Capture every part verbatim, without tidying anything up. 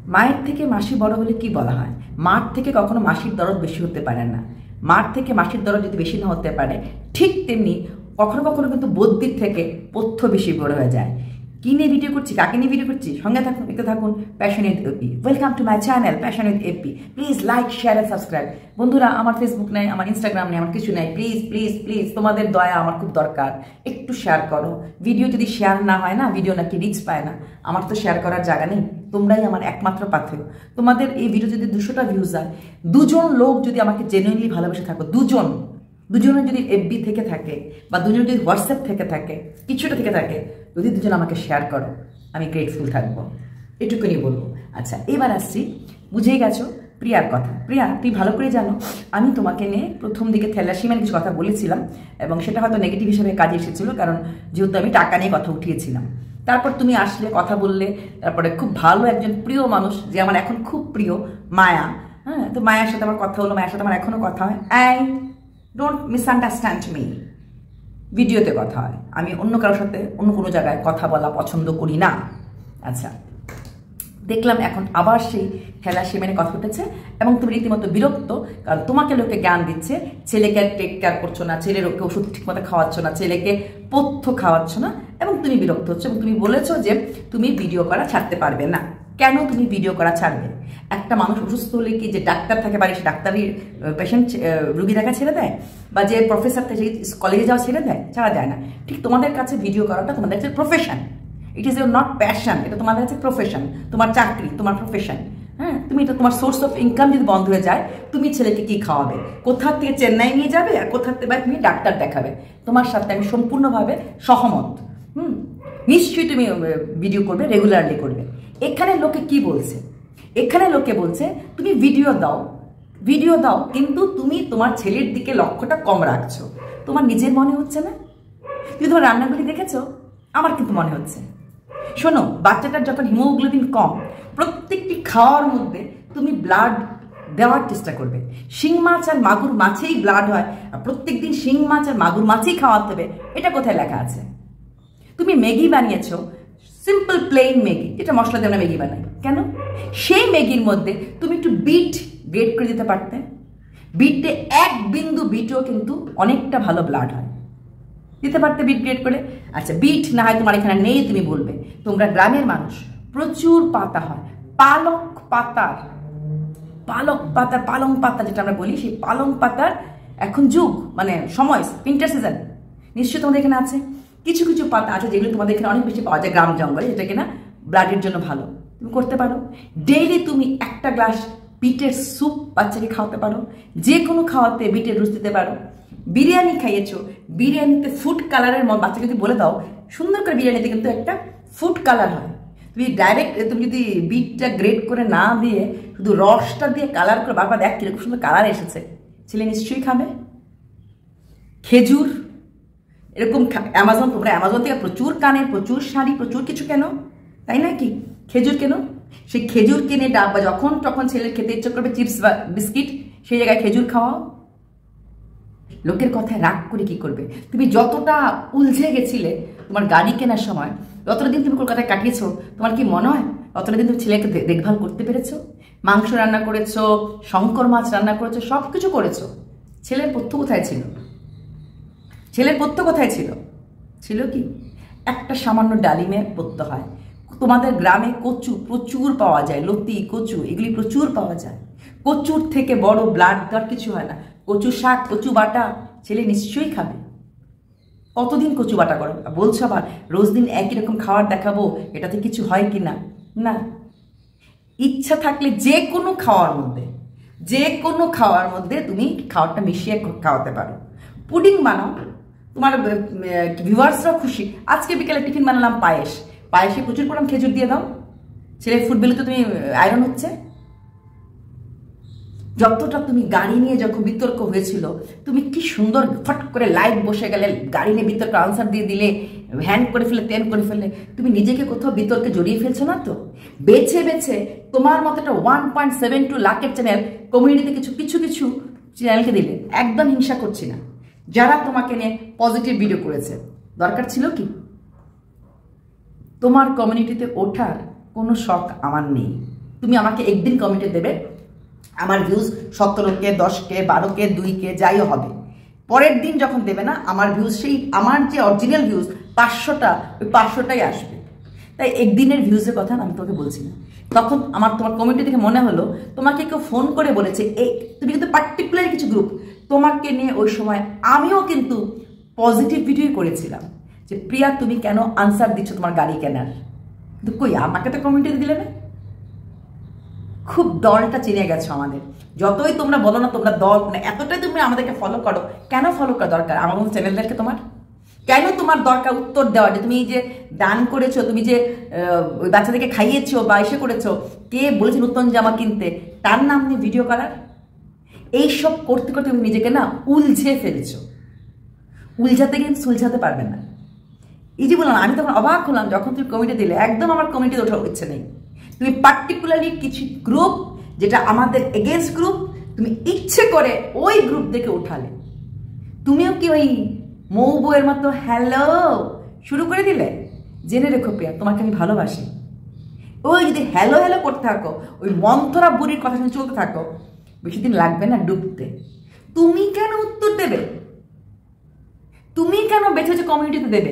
মায়ের থেকে মাসি বড় হলে কি বলা হয়? মার থেকে কখনো মাসির দরদ বেশি হতে পারে না। মার থেকে মাসির দরদ যদি বেশি না হতে পারে, ঠিক তেমনি কখনো কখনো কিন্তু বদ্যির থেকে পথ্য বেশি বড় হয়ে যায়। কি নিয়ে ভিডিও করছি, কাকে নিয়ে ভিডিও করছি, সঙ্গে থাকুন, দেখতে থাকুন passion with AP. Welcome to my channel passion with AP. Please like, share and subscribe. বন্ধুরা, আমার ফেসবুক নেই, আমার ইনস্টাগ্রাম নেই, আমার কিছু নেই। প্লিজ প্লিজ প্লিজ তোমাদের দয়া আমার খুব দরকার। একটু শেয়ার করো। ভিডিও যদি শেয়ার না হয় না, ভিডিও নাকি রিচ পায় না। আমার তো শেয়ার করার জায়গা নেই, তোমরাই আমার একমাত্র পাথেয়। তোমাদের এই ভিডিও যদি দুশোটা ভিউজ হয়, দুজন লোক যদি আমাকে জেনুইনলি ভালোবেসে থাকো, দুজন দুজনের যদি এফবি থেকে থাকে বা দুজন যদি হোয়াটসঅ্যাপ থেকে থাকে, কিছুটা থেকে থাকে, যদি দুজন আমাকে শেয়ার করো, আমি গ্রেটফুল থাকবো। এটুকুনি বলবো। আচ্ছা, এবার আসছি, বুঝেই গেছো প্রিয়ার কথা। প্রিয়া, তুই ভালো করে জানো আমি তোমাকে নিয়ে প্রথম দিকে থ্যালাসেমিয়ার কিছু কথা বলেছিলাম, এবং সেটা হয়তো নেগেটিভ হিসেবে কাজে এসেছিলো, কারণ যেহেতু আমি টাকা নিয়ে কথা উঠিয়েছিলাম। তারপর তুমি আসলে, কথা বললে, তারপরে খুব ভালো একজন প্রিয় মানুষ, যে আমার এখন খুব প্রিয়, মায়া। হ্যাঁ, তো মায়ের সাথে আমার কথা হলো, মায়ের সাথে আমার এখনও কথা হয়। আই ডোন্ট মিসআন্ডারস্ট্যান্ড মি, ভিডিওতে কথা হয়, আমি অন্য কারোর সাথে অন্য কোনো জায়গায় কথা বলা পছন্দ করি না। আচ্ছা, দেখলাম এখন আবার সেই থ্যালাসেমিয়ার কথা উঠেছে, এবং তুমি রীতিমতো বিরক্ত, কারণ তোমাকে লোকে জ্ঞান দিচ্ছে, ছেলেকে টেক কেয়ার করছো না, ছেলের ওকে ওষুধ ঠিকমতো খাওয়াচ্ছ না, ছেলেকে পথ্য খাওয়াচ্ছ না, এবং তুমি বিরক্ত হচ্ছ, এবং তুমি বলেছো যে তুমি ভিডিও করা ছাড়তে পারবে না। কেন তুমি ভিডিও করা ছাড়বে? একটা মানুষ অসুস্থ হলে কি যে ডাক্তার থাকে বাড়ি, সে ডাক্তারি পেশেন্ট রুগী দেখা ছেড়ে দেয়, বা যে প্রফেসর থেকে কলেজে যাওয়া ছেড়ে দেয়? ছাড়া যায় না। ঠিক তোমাদের কাছে ভিডিও করাটা তোমাদের কাছে profession, it is your not passion, এটা তোমাদের কাছে প্রফেশন, তোমার চাকরি, তোমার প্রফেশন। হ্যাঁ, তুমি এটা, তোমার সোর্স অফ ইনকাম যদি বন্ধ হয়ে যায়, তুমি ছেলেকে কি খাওয়াবে? কোথার থেকে চেন্নাই নিয়ে যাবে, আর কোথার থেকে তুমি ডাক্তার দেখাবে? তোমার সাথে আমি সম্পূর্ণভাবে সহমত। হুম, নিশ্চয়ই তুমি ভিডিও করবে, রেগুলারলি করবে। এখানে লোকে কি বলছে? এখানে লোকে বলছে তুমি ভিডিও দাও, ভিডিও দাও, কিন্তু তুমি তোমার ছেলের দিকে লক্ষ্যটা কম রাখছো। তোমার নিজের মনে হচ্ছে না? তুমি তোমার রান্নাগুলি দেখেছো? আমার কিন্তু মনে হচ্ছে। শোনো, বাচ্চাটার যখন হিমোগ্লোবিন কম, প্রত্যেকটি খাওয়ার মধ্যে তুমি ব্লাড দেওয়ার চেষ্টা করবে। শিং মাছ আর মাগুর মাছেই ব্লাড হয়, আর প্রত্যেক দিন শিং মাছ আর মাগুর মাছেই খাওয়াতে হবে, এটা কোথায় লেখা আছে? তুমি ম্যাগি বানিয়েছো, সিম্পল প্লেন ম্যাগি, যেটা মশলা দিয়ে আমরা ম্যাগি বানাই, কেন? সেই ম্যাগির মধ্যে তুমি একটু বিট গ্রেট করে দিতে পারতে। বিটে এক বিন্দু বিটও কিন্তু অনেকটা ভালো ব্লাড হয়, দিতে পারতে বিট গ্রেট করে। আচ্ছা, বিট না হয় তোমার এখানে নেই, তুমি বলবে তোমরা গ্রামের মানুষ, প্রচুর পাতা হয়, পালক পাতার, পালক পাতার পালং পাতা যেটা আমরা বলি, সেই পালং পাতার এখন যুগ, মানে সময়, উইন্টার সিজন, নিশ্চয়ই তোমাদের এখানে আছে। কিছু কিছু পাতা আছে যেগুলো তোমাদের এখানে অনেক বেশি পাওয়া যায় গ্রাম জঙ্গলে, যেটা কিনা ব্লাডের জন্য ভালো। তুমি করতে পারো, ডেইলি তুমি একটা গ্লাস বিটের স্যুপ বাচ্চাকে খাওয়াতে পারো, যে কোনো খাওয়াতে বিটের রুচ দিতে পারো। বিরিয়ানি খাইয়েছো, বিরিয়ানিতে ফুড কালারের মতো বাচ্চাকে যদি বলে দাও, সুন্দর করে বিরিয়ানিতে কিন্তু একটা ফুড কালার হয়। তুমি ডাইরেক্ট, তুমি যদি বিটটা গ্রেট করে না দিয়ে শুধু রসটা দিয়ে কালার করে, বাবা দেখ কিরকম সুন্দর কালার এসেছে, ছেলে নিশ্চয়ই খাবে। খেজুর, এরকম অ্যামাজন, তোমরা অ্যামাজন থেকে প্রচুর কানের, প্রচুর শাড়ি, প্রচুর কিছু কেন, তাই না? কি খেজুর কেন? সেই খেজুর কিনে ডাব্বা, যখন তখন ছেলের খেতে ইচ্ছা করবে চিপস বা বিস্কিট, সেই জায়গায় খেজুর খাওয়াও। লোকের কথায় রাগ করে কি করবে? তুমি যতটা উলঝে গেছিলে তোমার গাড়ি কেনার সময়, যতটা দিন তুমি কলকাতায় কাটিয়েছো, তোমার কি মনে হয় ততটা দিন তুমি ছেলেকে দেখভাল করতে পেরেছো? মাংস রান্না করেছো, শঙ্কর মাছ রান্না করেছো, সব কিছু করেছো। ছেলের পথ্য কোথায় ছিল? ছেলের পথ্য কোথায় ছিল? ছিল কি? একটা সামান্য ডালিমে পথ্য হয়। তোমাদের গ্রামে কচু প্রচুর পাওয়া যায়, লতি, কচু, এগুলি প্রচুর পাওয়া যায়। কচুর থেকে বড় ব্লাড দেওয়ার কিছু হয় না। কচু শাক, কচু বাটা, ছেলে নিশ্চয়ই খাবে। কতদিন কচু বাটা করো? বলছো আবার রোজ দিন একই রকম খাবার দেখাবো, এটাতে কিছু হয় কি না? না, ইচ্ছা থাকলে যে কোনো খাওয়ার মধ্যে, যে কোনো খাওয়ার মধ্যে তুমি খাওয়ারটা মিশিয়ে খাওয়াতে পারো। পুডিং বানাও, তোমার ভিউয়ার্সরাও খুশি। আজকে বিকেলে টিফিন বানালাম পায়েস, পায়েসে প্রচুর পরিমাণ খেজুর দিয়ে দাও, ছেলের ফুড বেলুতে তুমি আয়রন হচ্ছে। যতটা তুমি গাড়ি নিয়ে যখন বিতর্ক হয়েছিল, তুমি কি সুন্দর ফট করে লাইভ বসে গেলে, গাড়ি নিয়ে বিতর্ক আনসার দিয়ে দিলে, হ্যান করে ফেলে, তেন করে ফেললে, তুমি নিজেকে কোথাও বিতর্কে জড়িয়ে ফেলছো না তো? বেছে বেছে তোমার মতো একটা ওয়ান পয়েন্ট সেভেন টু লাখের চ্যানেল কমিউনিটিতে কিছু কিছু কিছু চ্যানেলকে দিলে। একদম হিংসা করছি না, যারা তোমাকে নিয়ে পজিটিভ ভিডিও করেছে, দরকার ছিল কি? তোমার কমিউনিটিতে ওঠার কোনো শখ আমার নেই। তুমি আমাকে একদিন কমেন্টে দেবে আমার ভিউজ সতেরো কে দশ কে বারো কে দুই কে যাইও হবে, পরের দিন যখন দেবে না আমার ভিউজ সেই আমার যে অরিজিনাল ভিউজ পাঁচশোটা ওই পাঁচশোটাই আসবে। তাই একদিনের ভিউজের কথা আমি তোকে বলছি না। তখন আমার তোমার কমেন্টে দেখে মনে হলো তোমাকে কেউ ফোন করে বলেছে এই তুমি কিন্তু পার্টিকুলার কিছু গ্রুপ, তোমাকে নিয়ে ওই সময় আমিও কিন্তু পজিটিভ ভিডিও করেছিলাম যে প্রিয়া তুমি কেন আনসার দিচ্ছ তোমার গাড়ি কেনার, কিন্তু কই আমাকে তো কমেন্টে দিলে না। খুব দলটা চিনে গেছো আমাদের, যতই তোমরা বলো না তোমরা দল মানে এতটাই তুমি আমাদেরকে ফলো করো, কেন ফলো করা দরকার আমার মতো চ্যানেলদেরকে? তোমার কেন তোমার দরকার উত্তর দেওয়া যে তুমি যে দান করেছো, তুমি যে ওই বাচ্চাদেরকে খাইয়েছো বা এসে করেছো, কে বলেছে নতুন জামা কিনতে, তার নাম নিয়ে ভিডিও করার? এইসব করতে করতে তুমি নিজেকে না উলঝে ফেলছো, উলঝাতে কিন্তু সুলঝাতে পারবে না। এই যে বললাম আমি তখন অবাক হলাম যখন তুমি কমেন্টে দিলে, একদম আমার কমেন্টে ওঠার ইচ্ছে নেই। তুমি পার্টিকুলারলি কিছু গ্রুপ যেটা আমাদের এগেনস্ট গ্রুপ তুমি ইচ্ছে করে ওই গ্রুপ দেখে উঠালে, তুমিও কি ওই মৌ বউয়ের মতো হ্যালো শুরু করে দিলে? জেনে রেখো প্রিয়া তোমাকে আমি ভালোবাসি। ওই যদি হ্যালো হ্যালো করতে থাকো, ওই মন্থরা বুড়ির কথা শুনে চলতে থাকো, বেশি দিন লাগবে না ডুবতে। তুমি কেন উত্তর দেবে? তুমি কেন বেছে বেছে কমিউনিটিতে দেবে?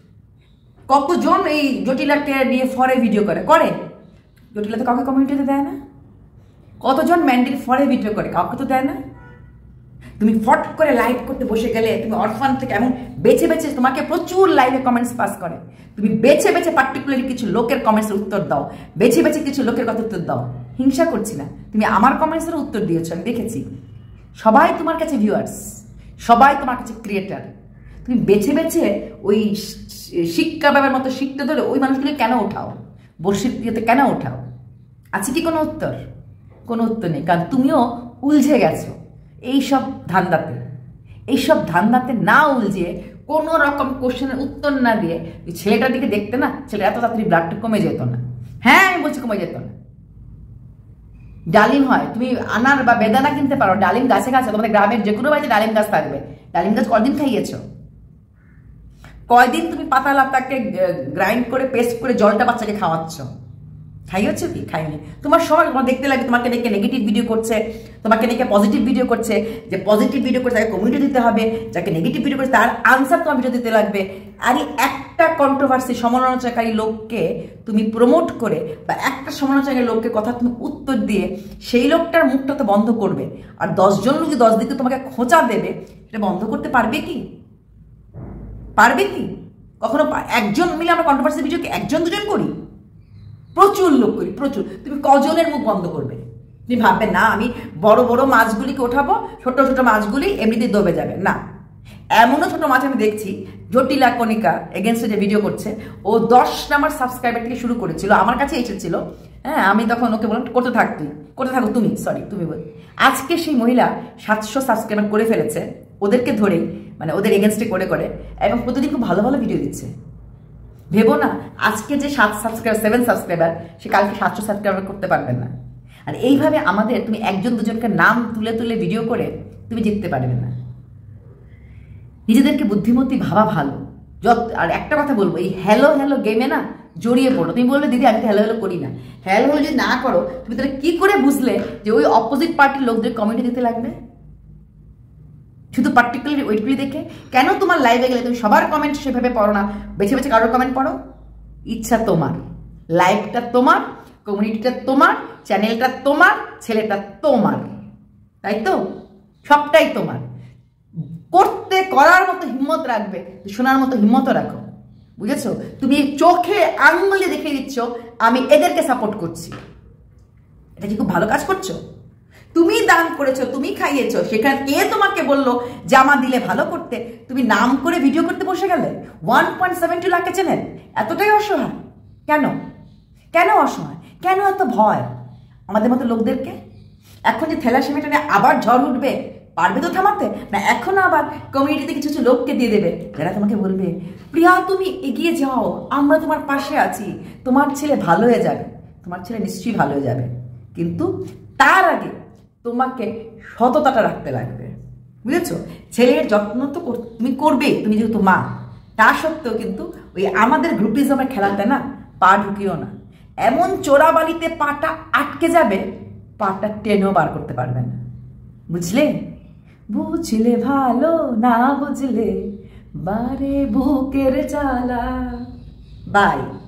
কতজন এই জটিলাকে নিয়ে ফরে ভিডিও করে করে জটিলা তো কাউকে কমিউনিটিতে দেয় না। কতজন ম্যান্ডির ফরে ভিডিও করে, কাউকে তো দেয় না। তুমি ফট করে লাইভ করতে বসে গেলে তুমি অরফান থেকে এমন বেছে বেছে তোমাকে প্রচুর লাইভে কমেন্টস পাস করে, তুমি বেছে বেছে পার্টিকুলারলি কিছু লোকের কমেন্টসের উত্তর দাও, বেছে বেছে কিছু লোকের কথা উত্তর দাও। হিংসা করছি না, তুমি আমার কমেন্টসের উত্তর দিয়েছো আমি দেখেছি। সবাই তোমার কাছে ভিউয়ার্স, সবাই তোমার কাছে ক্রিয়েটার, তুমি বেছে বেছে ওই শিক্ষা ব্যাপার মতো শিখতে ধরে ওই মানুষগুলো কেন ওঠাও, বর্ষির ইয়েতে কেন ওঠাও? আছে কি কোনো উত্তর? কোনো উত্তর নেই, কারণ তুমিও উলঝে গেছো এইসব ধান্দাতে। এইসব ধান্দাতে না উলঝে কোনো রকম কোশ্চেনের উত্তর না দিয়ে ছেলেটার দিকে দেখতে না, ছেলে এত তাড়াতাড়ি ব্লাডটা কমে যেত না। হ্যাঁ আমি বলছি কমে যেত না। ডালিম হয়, তুমি আনার বা বেদানা কিনতে পারো, ডালিম গাছে গাছে তোমাদের গ্রামের যে কোনো বাড়িতে ডালিম গাছ থাকবে। ডালিম গাছ কদিন খাইয়েছো? কয়দিন তুমি পাতা লাতাকে গ্রাইন্ড করে পেস্ট করে জলটা বাচ্চাকে খাওয়াচ্ছ? খাইয়েছো কি? খাইনি। তোমার সবাই তোমার দেখতে লাগে তোমাকে দেখে নেগেটিভ ভিডিও করছে, তোমাকে দেখে পজিটিভ ভিডিও করছে, যে পজিটিভ ভিডিও করছে তাকে কমিউনিটি দিতে হবে, যাকে নেগেটিভ ভিডিও করছে তার আনসার তোমার ভিডিও দিতে লাগবে। আর একটা কন্ট্রোভার্সি সমালোচনাকারী লোককে তুমি প্রমোট করে বা একটা সমালোচনাকারী লোককে কথা তুমি উত্তর দিয়ে সেই লোকটার মুখটা তো বন্ধ করবে, আর দশজন লোক দশ দিকে তোমাকে খোঁচা দেবে, সেটা বন্ধ করতে পারবে কি? পারবে কি? কখনো একজন মিলে আমরা কন্ট্রোভার্সি ভিডিও কি একজন দুজন করি? প্রচুর লোক করি, প্রচুর। তুমি কজনের মুখ বন্ধ করবে? তুমি ভাববে না আমি বড় বড় মাছগুলিকে ওঠাবো, ছোট ছোট মাছগুলি এমনিতেই দবে যাবে না। এমনও ছোট মাছ আমি দেখছি, জটিলা কণিকা এগেনস্টে যে ভিডিও করছে, ও দশ নাম্বার সাবস্ক্রাইবার থেকে শুরু করেছিল, আমার কাছে এসেছিল। হ্যাঁ আমি তখন ওকে বললাম করতে থাক, তুই করতে থাকো, তুমি সরি তুমি বল। আজকে সেই মহিলা সাতশো সাবস্ক্রাইবার করে ফেলেছে ওদেরকে ধরেই, মানে ওদের এগেনস্টে করে করে, এবং প্রতিদিন খুব ভালো ভালো ভিডিও দিচ্ছে। ভেবো না আজকে যে সাত সাবস্ক্রাইবার সেভেন সাবস্ক্রাইবার সে কালকে সাতশো সাবস্ক্রাইবার করতে পারবে না। আর এইভাবে আমাদের তুমি একজন দুজনকে নাম তুলে তুলে ভিডিও করে তুমি জিততে পারবে না। নিজেদেরকে বুদ্ধিমতী ভাবা ভালো। যত আর একটা কথা বলবো, এই হ্যালো হ্যালো গেমে না জড়িয়ে পড়ো। তুমি বলবে দিদি আমি তো হ্যালো হ্যালো করি না, হ্যালো হ্যালো যদি না করো তুমি তাহলে কি করে বুঝলে যে ওই অপোজিট পার্টির লোকদের কমেন্টে দিতে লাগবে? শুধু পার্টিকুলারলি ওইটগুলি দেখে কেন তোমার লাইভে গেলে তুমি সবার কমেন্ট সেভাবে পড়ো না, বেছে বেছে কারোর কমেন্ট পড়ো? ইচ্ছা তোমার, লাইভটা তোমার, কমিউনিটিটা তোমার, চ্যানেলটা তোমার, ছেলেটা তোমার, তাই তো? সবটাই তোমার। করতে করার মতো হিম্মত রাখবে, শোনার মতো হিম্মতও রাখো, বুঝেছো? তুমি চোখে আঙুলে দেখে দিচ্ছ আমি এদেরকে সাপোর্ট করছি, এটা কি খুব ভালো কাজ করছো? তুমি দান করেছো, তুমি খাইয়েছো, সেখানে কে তোমাকে বললো জামা দিলে ভালো করতে? তুমি নাম করে ভিডিও করতে বসে গেলে। ওয়ান পয়েন্ট সেভেন টু লাখের চ্যানেল, এতটাই অসহায় কেন? কেন অসহায়? কেন এত ভয় আমাদের মতো লোকদেরকে? এখন যে থ্যালাসেমিয়াটা নিয়ে আবার ঝড় উঠবে, পারবে তো থামাতে? না এখন আবার কমিউনিটিতে কিছু কিছু লোককে দিয়ে দেবে যারা তোমাকে বলবে প্রিয়া তুমি এগিয়ে যাও, আমরা তোমার পাশে আছি, তোমার ছেলে ভালো হয়ে যাবে। তোমার ছেলে নিশ্চয়ই ভালো হয়ে যাবে, কিন্তু তার আগে তোমাকে সততাটা রাখতে লাগবে, বুঝেছো? ছেলের যত্ন তো তুমি করবে, তুমি যেহেতু মা। তা সত্ত্বেও কিন্তু ওই আমাদের গ্রুপিজমের খেলাতে না পা ঢুকিও না। এমন চোরাবালিতে পাটা আটকে যাবে, পাটা টেনেও বার করতে পারবেন না। বুঝলে? বুঝলে ভালো, না বুঝলে বারে বুকের জ্বালা। বাই।